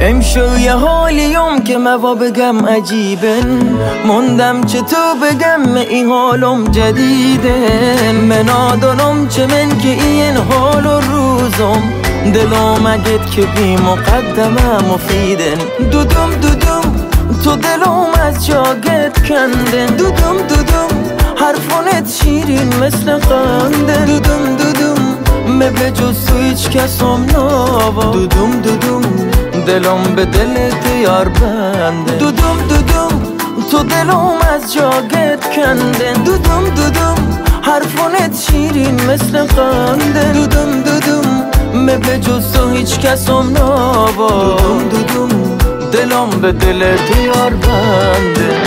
امشو یه حالیم که موا بگم عجیبن، موندم چه تو بگم این حالم جدیدن. منادانم چه من که این حال و روزم، دلم اگت که بی مقدمه مفیدن. دودم دودم تو دلم از جاگت کندن، دودم دودم حرفانت شیرین مثل خندن. دودم دودم به جز تو هیچ کسم نوا، دودم دودم دلم به دلت یار بنده. دودم دودم تو دلم از جاگت کندن، دودم دودم حرفانت شیرین مثل خندن. دودم دودم به جز تو هیچ کسم نوا، دودم دودم دلم به دلت یار بنده.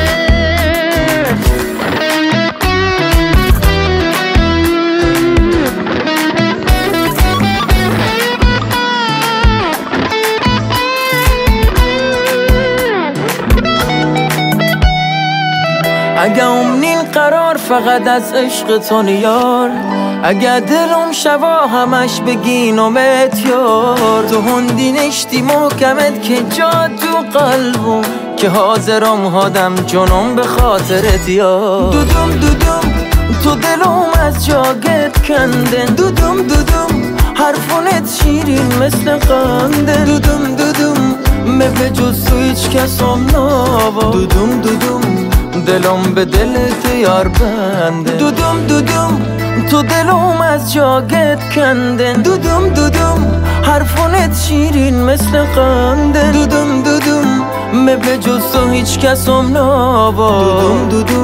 اگه امنین قرار فقط از عشق تو یار، اگه دلم شوا همش بگینمت یار. تو هندی نشتی محکمت که جا تو قلبم، که حاضرم هادم جنم به خاطرت یار. دودم دودم تو دلم از جاگت کندن، دودم دودم حرفانت شیرین مثل خندن. دودم دودم به جز تو هیچ کسم نوا، دودم دودم دلم به دلت یار بنده. دودم دودم تو دلم از جاگت کندن، دودم دودم حرفانت شیرین مثل خندن. دودم دودم به جز تو هیچ کسم نوا، دودم دودم